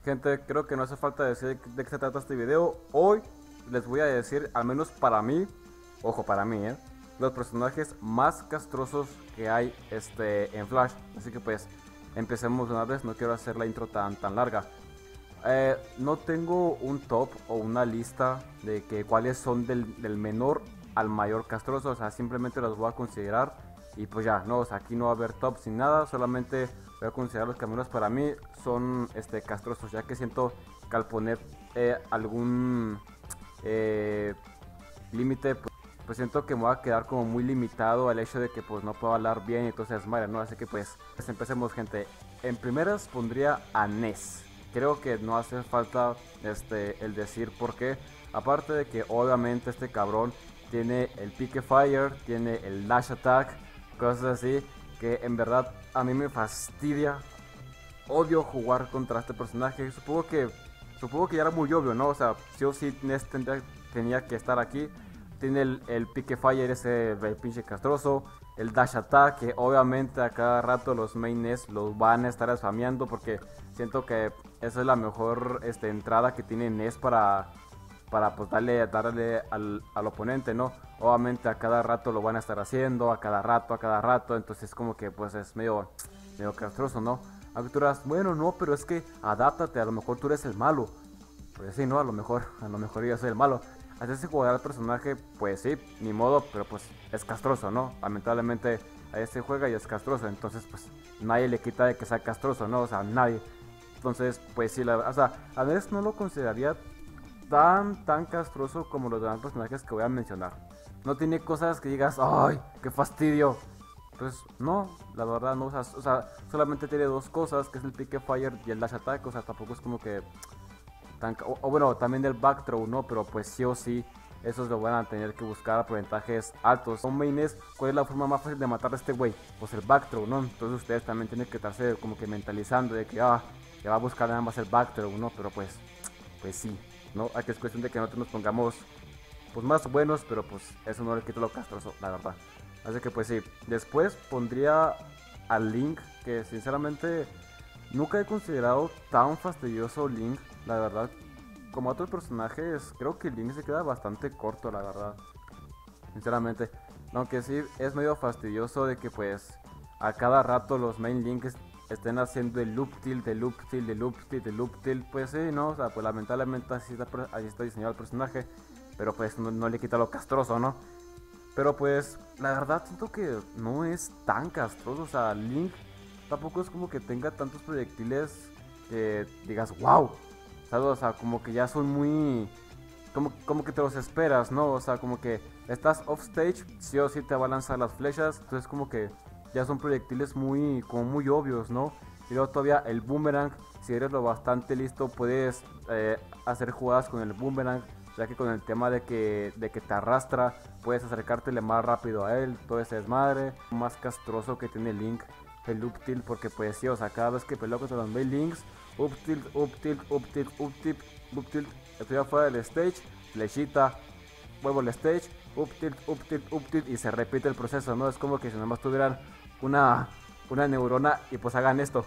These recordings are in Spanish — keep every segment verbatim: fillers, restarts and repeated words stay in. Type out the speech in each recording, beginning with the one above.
Gente, creo que no hace falta decir de qué se trata este video. Hoy les voy a decir, al menos para mí, ojo para mí, ¿eh? los personajes más castrosos que hay este, en Flash. Así que pues, empecemos de una vez, no quiero hacer la intro tan, tan larga. Eh, no tengo un top o una lista de que cuáles son del, del menor al mayor castroso, o sea, simplemente los voy a considerar y pues ya, no, o sea, aquí no va a haber tops ni nada, solamente voy a considerar los caminos para mí son este, castrosos, ya que siento que al poner eh, algún eh, límite, pues, pues siento que me voy a quedar como muy limitado al hecho de que pues no puedo hablar bien, entonces madre, no, así que pues, pues empecemos, gente. En primeras pondría a Ness. Creo que no hace falta este, el decir por qué. Aparte de que obviamente este cabrón tiene el Pique Fire, tiene el Dash Attack, cosas así, que en verdad a mí me fastidia. Odio jugar contra este personaje. Supongo que supongo que ya era muy obvio, ¿no? O sea, sí o sí Ness tendría, tenía que estar aquí. Tiene el, el Pique Fire, ese el pinche castroso. El Dash Attack, que obviamente a cada rato los main Ness los van a estar spameando, porque siento que esa es la mejor este, entrada que tiene Ness para, para pues, darle, darle al, al oponente, ¿no? Obviamente a cada rato lo van a estar haciendo, a cada rato, a cada rato, entonces como que pues es medio, medio castroso, ¿no? Aunque tú dirás, bueno, no, pero es que adáptate, a lo mejor tú eres el malo. Pues sí, ¿no? A lo mejor, a lo mejor yo soy el malo. Hacerse jugar al personaje, pues sí, ni modo, pero pues es castroso, ¿no? Lamentablemente a este juega y es castroso, entonces pues nadie le quita de que sea castroso, ¿no? O sea, nadie. Entonces, pues sí, la, o sea, a veces no lo consideraría tan, tan castroso como los demás personajes que voy a mencionar. No tiene cosas que digas, ¡ay, qué fastidio! Pues no, la verdad no, o sea, o sea, solamente tiene dos cosas, que es el Pique Fire y el Dash Attack, o sea, tampoco es como que... Tan, o, o bueno, también del Back Throw, ¿no? Pero pues sí o sí, esos lo van a tener que buscar a porcentajes altos. Son maines, ¿cuál es la forma más fácil de matar a este güey? Pues el Back Throw, ¿no? Entonces ustedes también tienen que estarse como que mentalizando de que, ah, que va a buscar nada más el Back Throw, ¿no? Pero pues, pues sí, ¿no? Aquí es cuestión de que nosotros nos pongamos pues más buenos, pero pues eso no le quita lo castroso, la verdad. Así que pues sí, después pondría al Link, que sinceramente nunca he considerado tan fastidioso Link, la verdad. Como otros personajes, creo que Link se queda bastante corto, la verdad. Sinceramente. Aunque sí es medio fastidioso de que pues a cada rato los main Links estén haciendo el loop tilt, el loop tilt, el loop tilt, el loop tilt. Pues sí, ¿no? O sea, pues lamentablemente así está, así está diseñado el personaje. Pero pues no, no le quita lo castroso, ¿no? Pero pues la verdad siento que no es tan castroso. O sea, Link tampoco es como que tenga tantos proyectiles que digas, wow. ¿Sabes? O sea, como que ya son muy... Como, como que te los esperas, ¿no? O sea, como que estás off stage, sí o sí te va a lanzar las flechas. Entonces como que ya son proyectiles muy, como muy obvios, ¿no? Y luego todavía el boomerang, si eres lo bastante listo, puedes eh, hacer jugadas con el boomerang. Ya que con el tema de que, de que te arrastra, puedes acercártele más rápido a él, todo ese desmadre. Más castroso que tiene Link, el up tilt, porque pues sí, o sea, cada vez que peleo contra los main Links, up tilt, up tilt, up tilt, up tilt, up tilt, estoy afuera del stage, flechita, vuelvo al stage, up tilt, up tilt, up tilt, y se repite el proceso, ¿no? Es como que si nomás tuvieran una, una neurona y pues hagan esto,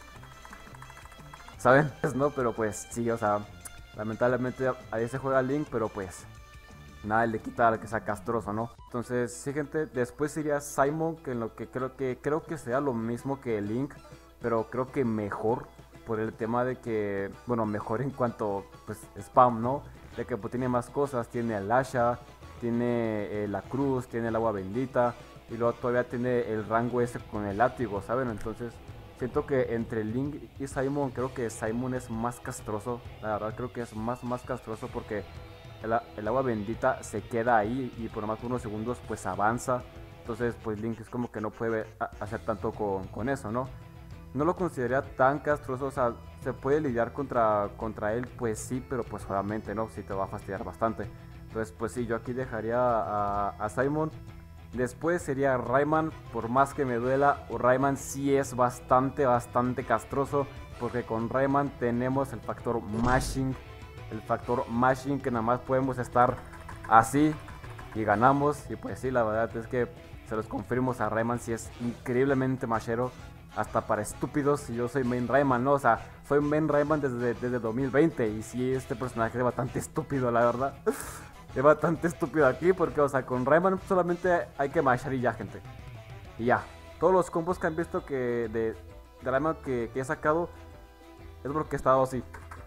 ¿saben? No, pero pues sí, o sea, lamentablemente ahí se juega Link, pero pues nada le quita al que sea castroso, ¿no? Entonces, sí, gente, después iría Simon, que en lo que creo que creo que sea lo mismo que Link, pero creo que mejor por el tema de que, bueno, mejor en cuanto pues spam, ¿no? De que pues, tiene más cosas, tiene el Asha, tiene eh, la cruz, tiene el agua bendita y luego todavía tiene el rango ese con el látigo, ¿saben? Entonces, siento que entre Link y Simon, creo que Simon es más castroso. La verdad creo que es más, más castroso porque el, el agua bendita se queda ahí y por más unos segundos pues avanza. Entonces pues Link es como que no puede hacer tanto con, con eso, ¿no? No lo consideraría tan castroso, o sea, se puede lidiar contra, contra él, pues sí, pero pues obviamente no, sí te va a fastidiar bastante. Entonces pues sí, yo aquí dejaría a, a Simon. Después sería Rayman, por más que me duela, Rayman sí es bastante, bastante castroso, porque con Rayman tenemos el factor mashing, el factor mashing que nada más podemos estar así y ganamos, y pues sí, la verdad es que se los confirmo, a Rayman sí es increíblemente mashero, hasta para estúpidos, y yo soy main Rayman, ¿no? O sea, soy main Rayman desde, desde dos mil veinte, y sí, este personaje es bastante estúpido, la verdad. Es bastante estúpido aquí, porque, o sea, con Rayman solamente hay que mashar y ya, gente. Y ya, todos los combos que han visto que de, de Rayman que, que he sacado, es porque he estado así.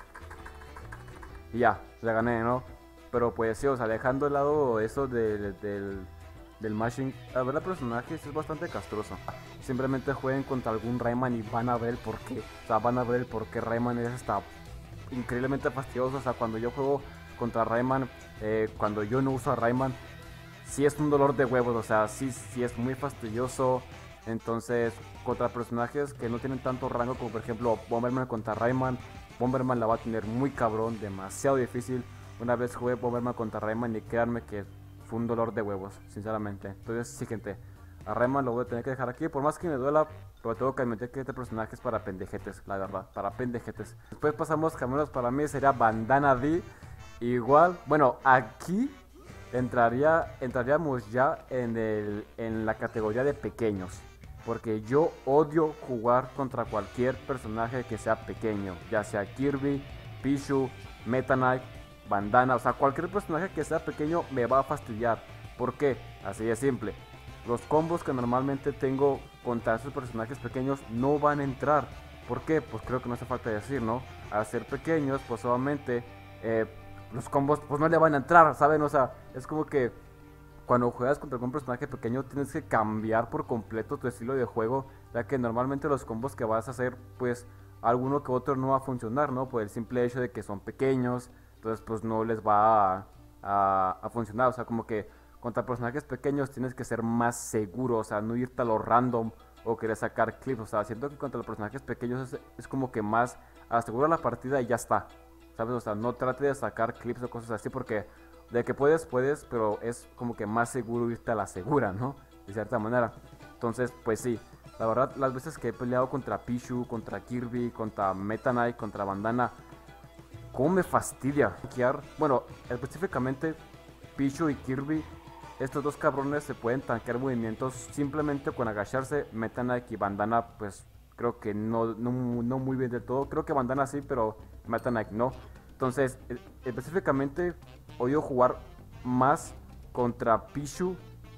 Y ya, ya gané, ¿no? Pero pues sí, o sea, dejando de lado eso del... del del mashing, a ver, el personaje es bastante castroso. Simplemente jueguen contra algún Rayman y van a ver el porqué. O sea, van a ver el porqué Rayman es hasta increíblemente fastidioso. O sea, cuando yo juego contra Rayman, eh, cuando yo no uso a Rayman, sí es un dolor de huevos. O sea, sí, sí es muy fastidioso. Entonces, contra personajes que no tienen tanto rango como por ejemplo Bomberman contra Rayman, Bomberman la va a tener muy cabrón, demasiado difícil. Una vez jugué Bomberman contra Rayman y créanme que fue un dolor de huevos, sinceramente. Entonces, sí, gente, a Rayman lo voy a tener que dejar aquí, por más que me duela, pero tengo que admitir que este personaje es para pendejetes, la verdad, para pendejetes. Después pasamos, que al menos para mí sería Bandana D. Igual, bueno, aquí entraría, entraríamos ya en, el, en la categoría de pequeños. Porque yo odio jugar contra cualquier personaje que sea pequeño, ya sea Kirby, Pichu, Meta Knight, Bandana, o sea, cualquier personaje que sea pequeño me va a fastidiar. ¿Por qué? Así de simple. Los combos que normalmente tengo contra esos personajes pequeños no van a entrar. ¿Por qué? Pues creo que no hace falta decir, ¿no? Al ser pequeños, pues obviamente eh, los combos pues no le van a entrar, ¿saben? O sea, es como que cuando juegas contra algún personaje pequeño tienes que cambiar por completo tu estilo de juego, ya que normalmente los combos que vas a hacer, pues alguno que otro no va a funcionar, ¿no? Por el simple hecho de que son pequeños. Entonces pues no les va a, a, a funcionar, o sea, como que contra personajes pequeños tienes que ser más seguro, o sea, no irte a lo random o querer sacar clips, o sea, siento que contra los personajes pequeños es, es como que más asegura la partida y ya está, ¿sabes? O sea, no trate de sacar clips o cosas así porque de que puedes, puedes, pero es como que más seguro irte a la segura, ¿no? De cierta manera. Entonces, pues sí, la verdad, las veces que he peleado contra Pichu, contra Kirby, contra Meta Knight, contra Bandana, ¿cómo me fastidia tanquear? Bueno, específicamente Pichu y Kirby, estos dos cabrones se pueden tanquear movimientos simplemente con agacharse. Meta Knight y Bandana, pues creo que no, no, no muy bien del todo. Creo que Bandana sí, pero Meta Knight no. Entonces, específicamente odio jugar más contra Pichu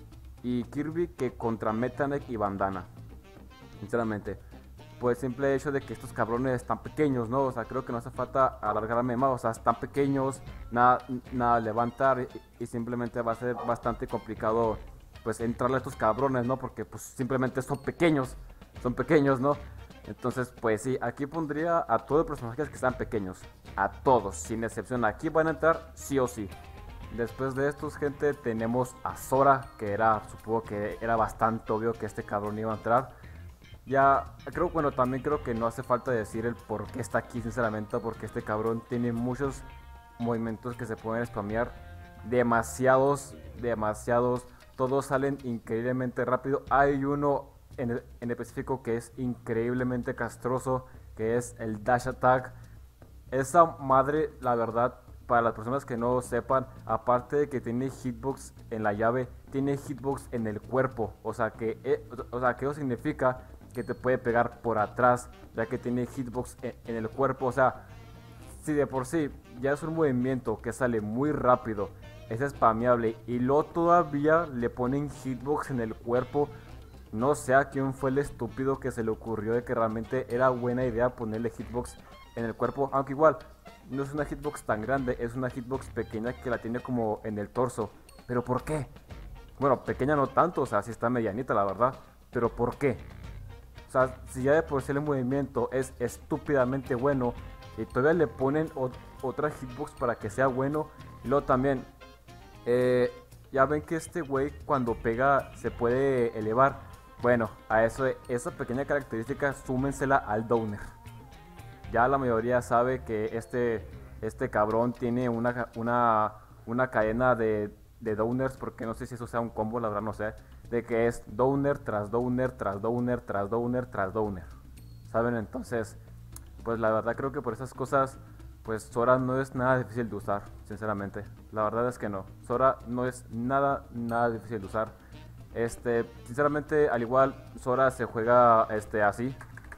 y Kirby que contra Meta Knight y Bandana, sinceramente. Pues simple hecho de que estos cabrones están pequeños, ¿no? O sea, creo que no hace falta alargarme más, o sea, están pequeños, nada, nada levantar y, y simplemente va a ser bastante complicado, pues, entrarle a estos cabrones, ¿no? Porque, pues, simplemente son pequeños, son pequeños, ¿no? Entonces, pues sí, aquí pondría a todos los personajes que están pequeños, a todos, sin excepción, aquí van a entrar sí o sí. Después de estos, gente, tenemos a Sora, que era, supongo que era bastante obvio que este cabrón iba a entrar. Ya, creo, bueno, también creo que no hace falta decir el por qué está aquí, sinceramente, porque este cabrón tiene muchos movimientos que se pueden spamear, demasiados, demasiados, todos salen increíblemente rápido. Hay uno en, en específico que es increíblemente castroso, que es el Dash Attack. Esa madre, la verdad, para las personas que no sepan, aparte de que tiene hitbox en la llave, tiene hitbox en el cuerpo, o sea que, eh, o sea, que eso significa que te puede pegar por atrás, ya que tiene hitbox en, en el cuerpo. O sea, si de por sí ya es un movimiento que sale muy rápido, es spameable y luego todavía le ponen hitbox en el cuerpo, no sé a quién fue el estúpido que se le ocurrió de que realmente era buena idea ponerle hitbox en el cuerpo, aunque igual no es una hitbox tan grande, es una hitbox pequeña que la tiene como en el torso. ¿Pero por qué? Bueno, pequeña no tanto, o sea, sí está medianita la verdad, pero ¿por qué? O sea, si ya de por sí el movimiento es estúpidamente bueno y todavía le ponen o, otra hitbox para que sea bueno. Y luego también, eh, ya ven que este güey cuando pega se puede elevar. Bueno, a eso, esa pequeña característica súmensela al downer. Ya la mayoría sabe que este, este cabrón tiene una, una, una cadena de, de downers, porque no sé si eso sea un combo, la verdad no sé. De que es downer tras downer tras downer tras downer tras downer, ¿saben? Entonces, pues la verdad creo que por esas cosas, pues Sora no es nada difícil de usar, sinceramente. La verdad es que no, Sora no es nada, nada difícil de usar. Este, sinceramente, al igual Sora se juega este, así.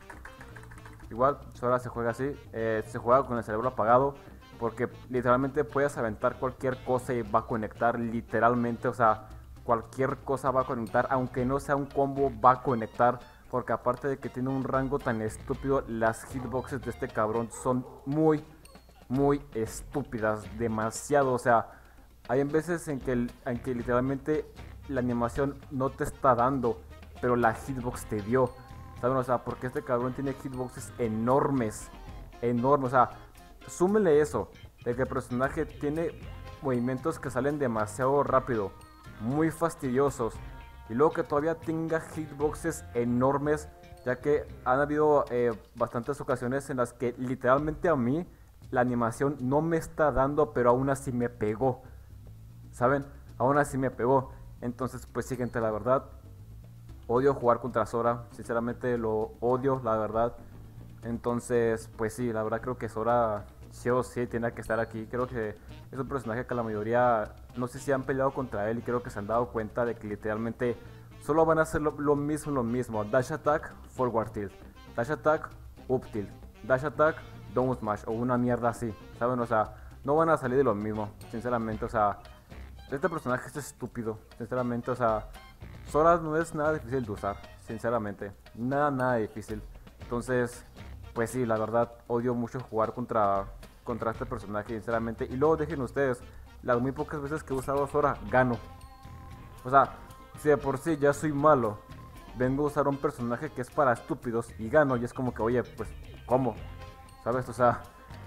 Igual Sora se juega así. Eh, se juega con el cerebro apagado. Porque literalmente puedes aventar cualquier cosa y va a conectar literalmente. O sea, cualquier cosa va a conectar. Aunque no sea un combo, va a conectar. Porque aparte de que tiene un rango tan estúpido, las hitboxes de este cabrón son muy, muy estúpidas. Demasiado, o sea, hay veces en que, en que literalmente la animación no te está dando, pero la hitbox te dio. ¿Saben? O sea, porque este cabrón tiene hitboxes enormes. Enormes, o sea, súmele eso, de que el personaje tiene movimientos que salen demasiado rápido, muy fastidiosos. Y luego que todavía tenga hitboxes enormes, ya que han habido eh, bastantes ocasiones en las que literalmente a mí la animación no me está dando, pero aún así me pegó. ¿Saben? Aún así me pegó. Entonces, pues sí, gente, la verdad, odio jugar contra Sora. Sinceramente lo odio, la verdad. Entonces, pues sí, la verdad creo que Sora sí o sí tiene que estar aquí. Creo que es un personaje que la mayoría, no sé si han peleado contra él y creo que se han dado cuenta de que literalmente solo van a hacer lo, lo mismo, lo mismo. Dash attack, forward tilt. Dash attack, up tilt. Dash attack, down smash o una mierda así, ¿saben? O sea, no van a salir de lo mismo, sinceramente. O sea, este personaje es estúpido, sinceramente. O sea, Sora no es nada difícil de usar, sinceramente. Nada, nada difícil. Entonces, pues sí, la verdad, odio mucho jugar contra, contra este personaje, sinceramente. Y luego dejen ustedes, las muy pocas veces que he usado Sora, gano. O sea, si de por sí ya soy malo, vengo a usar un personaje que es para estúpidos y gano. Y es como que, oye, pues, ¿cómo? ¿Sabes? O sea,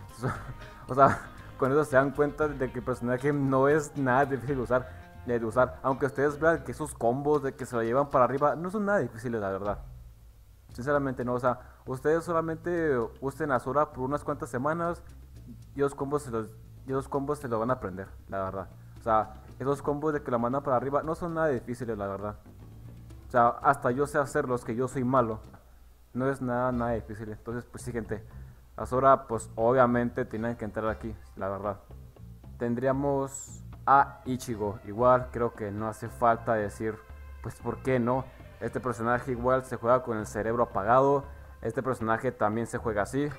o sea, con eso se dan cuenta de que el personaje no es nada difícil de usar, de usar. Aunque ustedes vean que esos combos de que se lo llevan para arriba no son nada difíciles, la verdad. Sinceramente no, o sea, ustedes solamente usen a Sora por unas cuantas semanas y los combos se los, y los combos se lo van a aprender, la verdad. O sea, esos combos de que lo mandan para arriba no son nada difíciles, la verdad. O sea, hasta yo sé hacerlos, que yo soy malo. No es nada, nada difícil. Entonces, pues sí, gente. A Sora, pues obviamente tienen que entrar aquí, la verdad. Tendríamos a Ichigo. Igual, creo que no hace falta decir, pues, ¿por qué no? Este personaje igual se juega con el cerebro apagado. Este personaje también se juega así.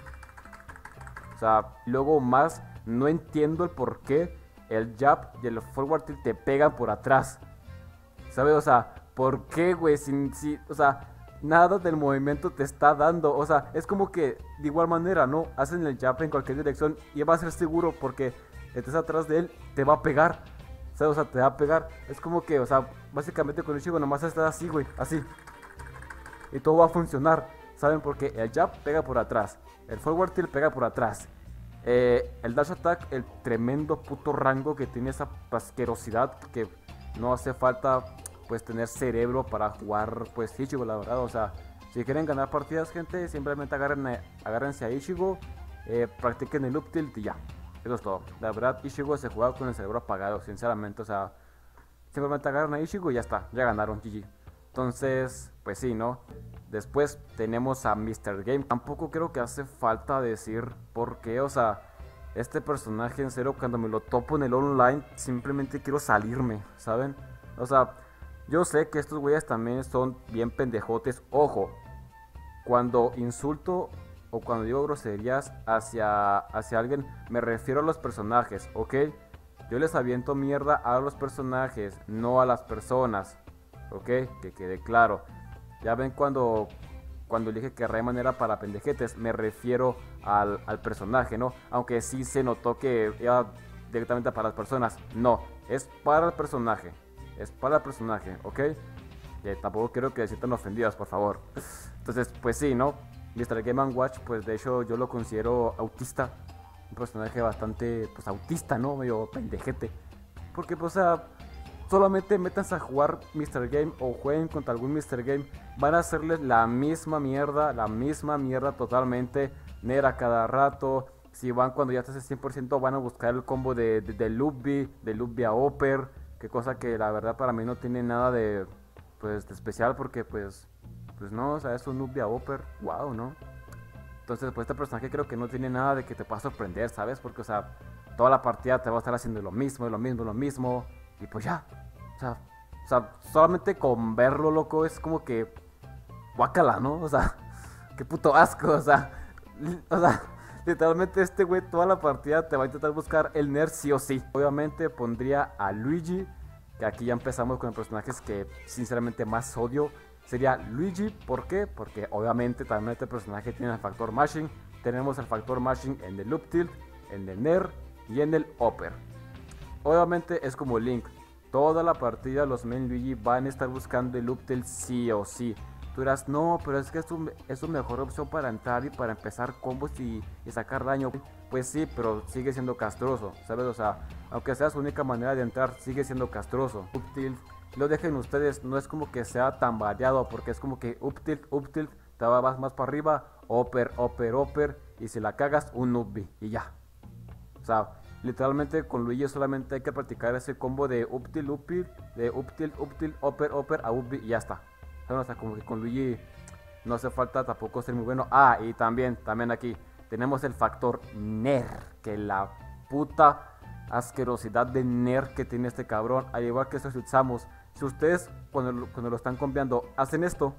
O sea, luego más, no entiendo el por qué el jab y el forward tilt te pegan por atrás. ¿Sabes? O sea, ¿por qué, güey? Si, si, o sea, nada del movimiento te está dando. O sea, es como que de igual manera, ¿no? Hacen el jab en cualquier dirección y va a ser seguro porque estés atrás de él, te va a pegar. ¿Sabes? O sea, te va a pegar. Es como que, o sea, básicamente con Ichigo nomás está así, güey, así. Y todo va a funcionar, ¿saben? Porque el jab pega por atrás, el forward tilt pega por atrás. Eh, el dash attack, el tremendo puto rango que tiene esa asquerosidad que no hace falta, pues, tener cerebro para jugar, pues, Ichigo, la verdad. O sea, si quieren ganar partidas, gente, simplemente agarren a, agárrense a Ichigo, eh, practiquen el up tilt y ya. Eso es todo. La verdad, Ichigo se juega con el cerebro apagado, sinceramente. O sea, simplemente agarran a Ichigo y ya está, ya ganaron, G G. Entonces, pues sí, ¿no? Después tenemos a mister Game. Tampoco creo que hace falta decir por qué. O sea, este personaje, en serio, cuando me lo topo en el online, simplemente quiero salirme, ¿saben? O sea, yo sé que estos güeyes también son bien pendejotes. Ojo, cuando insulto o cuando digo groserías hacia, hacia alguien, me refiero a los personajes, ¿ok? Yo les aviento mierda a los personajes, no a las personas, ¿ok? Que quede claro. Ya ven cuando, cuando dije que Rayman era para pendejetes, me refiero al, al personaje, ¿no? Aunque sí se notó que era directamente para las personas. No, es para el personaje. Es para el personaje, ¿ok? Que tampoco quiero que se sientan ofendidas, por favor. Entonces, pues sí, ¿no? mister Game and Watch, pues de hecho yo lo considero autista. Un personaje bastante, pues, autista, ¿no? Medio pendejete. Porque, pues, o sea, solamente métanse a jugar mister Game o jueguen contra algún mister Game. Van a hacerles la misma mierda, la misma mierda totalmente. Nera cada rato. Si van cuando ya estás al cien por ciento, van a buscar el combo de, de, de Lubby, de Lubby a Upper. Que cosa que la verdad para mí no tiene nada de, pues, de especial porque, pues, pues no, o sea, es un Lubby a Upper. Wow, ¿no? Entonces, pues este personaje creo que no tiene nada de que te pueda sorprender, ¿sabes? Porque, o sea, toda la partida te va a estar haciendo lo mismo, lo mismo, lo mismo. Y pues ya, o sea, sea, solamente con verlo, loco, es como que guácala, ¿no? O sea, qué puto asco, o sea, li- o sea, literalmente este güey toda la partida te va a intentar buscar el Nerf sí o sí. Obviamente pondría a Luigi, que aquí ya empezamos con personajes que sinceramente más odio. Sería Luigi, ¿por qué? Porque obviamente también este personaje tiene el factor mashing. Tenemos el factor mashing en el Loop Tilt, en el Nerf y en el Upper. Obviamente es como Link. Toda la partida los main Luigi van a estar buscando el Loop Tilt sí o sí. Tú dirás, no, pero es que es, un, es su mejor opción para entrar y para empezar combos y, y sacar daño. Pues sí, pero sigue siendo castroso, ¿sabes? O sea, aunque sea su única manera de entrar, sigue siendo castroso. Up tilt, lo dejen ustedes, no es como que sea tan variado, porque es como que up tilt, up tilt, te vas más para arriba, upper, upper, upper, y si la cagas, un up B, y ya. O sea, literalmente con Luigi solamente hay que practicar ese combo de up tilt, up tilt, de up tilt, up tilt, upper, upper, a up B, y ya está. O sea, como que con Luigi no hace falta tampoco ser muy bueno. Ah, y también, también aquí tenemos el factor Nerf, que la puta asquerosidad de Nerf que tiene este cabrón. Al igual que estos usamos, si ustedes cuando, lo- cuando lo están cambiando hacen esto,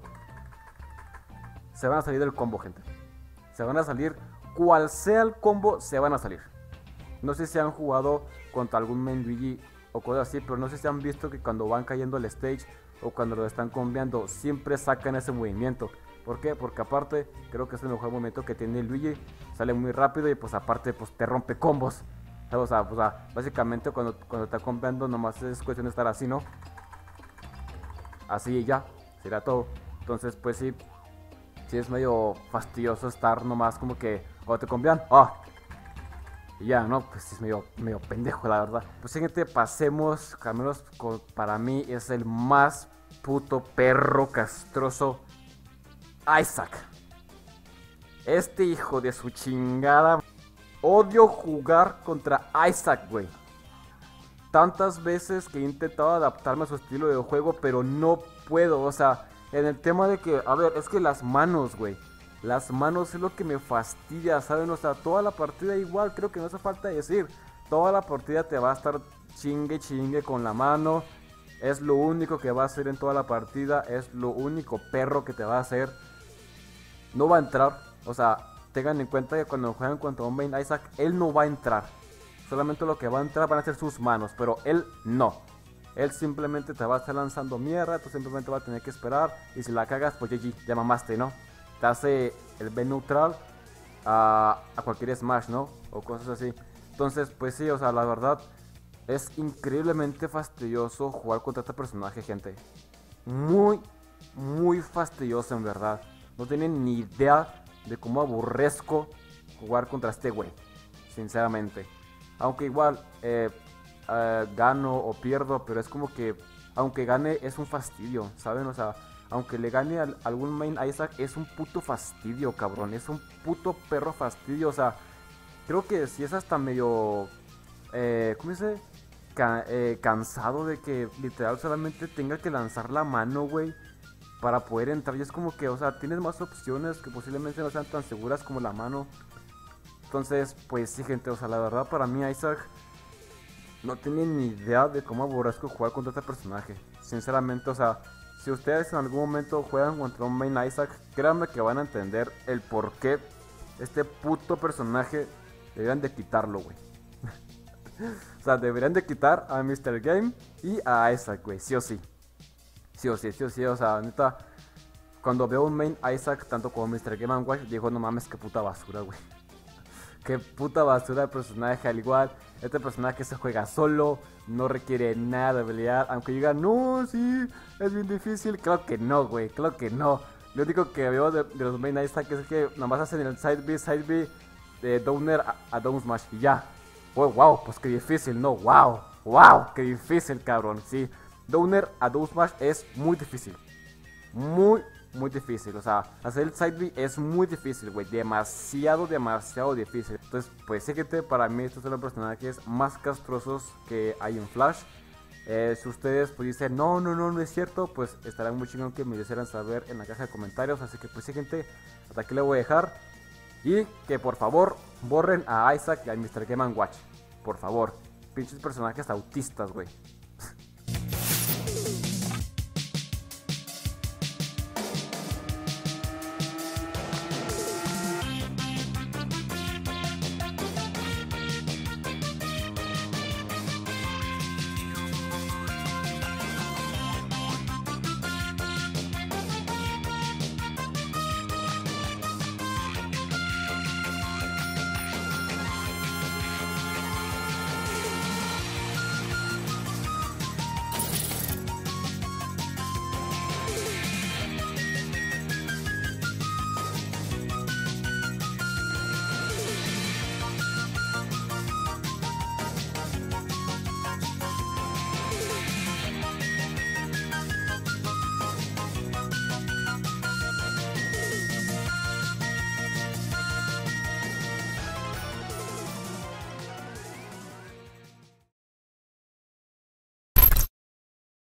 se van a salir del combo, gente. Se van a salir, cual sea el combo, se van a salir. No sé si han jugado contra algún main Luigi o cosas así, pero no sé si han visto que cuando van cayendo el stage o cuando lo están cambiando, siempre sacan ese movimiento. ¿Por qué? Porque aparte, creo que es el mejor movimiento que tiene Luigi. Sale muy rápido y pues aparte, pues te rompe combos. O sea, o sea básicamente cuando, cuando está cambiando, nomás es cuestión de estar así, ¿no? Así y ya, será todo. Entonces, pues sí, sí es medio fastidioso estar nomás como que cuando te cambian, ¡ah! Y ya, ¿no? Pues es medio, medio pendejo, la verdad. Pues siguiente, pasemos, que al menos con- para mí es el más puto perro castroso, Isaac. Este hijo de su chingada. Odio jugar contra Isaac, güey. Tantas veces que he intentado adaptarme a su estilo de juego, pero no puedo. O sea, en el tema de que, a ver, es que las manos, güey. Las manos es lo que me fastidia, ¿saben? O sea, toda la partida igual, creo que no hace falta decir. Toda la partida te va a estar chingue chingue con la mano. Es lo único que va a hacer en toda la partida. Es lo único perro que te va a hacer. No va a entrar. O sea, tengan en cuenta que cuando juegan contra un main Isaac, él no va a entrar. Solamente lo que va a entrar van a ser sus manos, pero él no. Él simplemente te va a estar lanzando mierda, tú simplemente vas a tener que esperar. Y si la cagas, pues G G, ya mamaste, ¿no? Te hace el B neutral a, a cualquier Smash, ¿no? O cosas así. Entonces, pues sí, o sea, la verdad es increíblemente fastidioso jugar contra este personaje, gente. Muy, muy fastidioso, en verdad. No tienen ni idea de cómo aborrezco jugar contra este güey, sinceramente. Aunque igual eh, eh, gano o pierdo, pero es como que aunque gane es un fastidio, ¿saben? O sea, aunque le gane a algún main Isaac es un puto fastidio, cabrón. Es un puto perro fastidio, o sea, creo que si es hasta medio, eh, ¿cómo se dice? Ca- eh, cansado de que literal solamente tenga que lanzar la mano, güey, para poder entrar. Y es como que, o sea, tienes más opciones que posiblemente no sean tan seguras como la mano. Entonces, pues sí, gente, o sea, la verdad para mí Isaac no tiene ni idea de cómo aborrezco jugar contra este personaje. Sinceramente, o sea, si ustedes en algún momento juegan contra un main Isaac, créanme que van a entender el por qué este puto personaje deberían de quitarlo, güey. O sea, deberían de quitar a mister Game y a Isaac, güey, sí o sí. Sí o sí, sí o sí, o sea, neta, cuando veo un main Isaac, tanto como mister Game and Watch, digo, no mames, qué puta basura, güey. Qué puta basura de personaje, al igual, este personaje se juega solo, no requiere nada de habilidad, aunque digan, no, sí, es bien difícil, claro que no, güey, claro que no. Lo único que veo de, de los main Isaac es que nomás hacen el side B, side B, de Downer a, a Down Smash y ya. Oh, wow, pues qué difícil, no, wow, wow, qué difícil, cabrón, sí. Downer a Down Smash es muy difícil, muy, muy difícil. O sea, hacer el side B es muy difícil, güey. Demasiado, demasiado difícil. Entonces, pues sí, gente, para mí estos son los personajes más castrosos que hay en Flash. Eh, si ustedes pues dicen, no, no, no, no es cierto, pues estarán muy chingón que me lo hicieran saber en la caja de comentarios. Así que pues sí, gente, hasta aquí le voy a dejar. Y que por favor borren a Isaac y a mister Game and Watch. Por favor, pinches personajes autistas, güey.